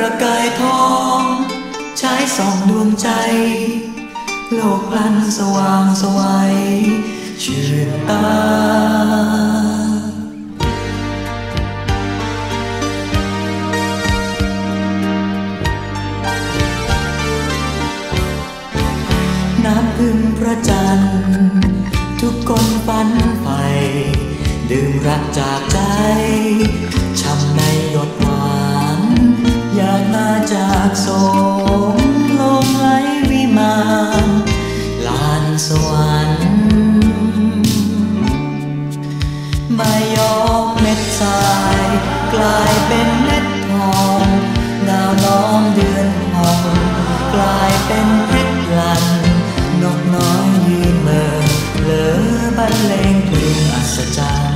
ประกายทองใช้ส่องดวงใจโลกพลันสว่างไสวชื่นตาน้ำพึ่งพระจันทร์ทุกคนฝันใฝ่ดื่มรักจากใจช้ำในหยดหวานอยากมาจากโสมลงไหลวิมานลานสวรรค์ไม่ยอมเม็ดทรายกลายเป็นเม็ดทองดาวล้อมเดือนพองกลายเป็นเพชรลันนกน้อยยืนเมื่อเผลอบรรเลงเพลงอัศจรรย์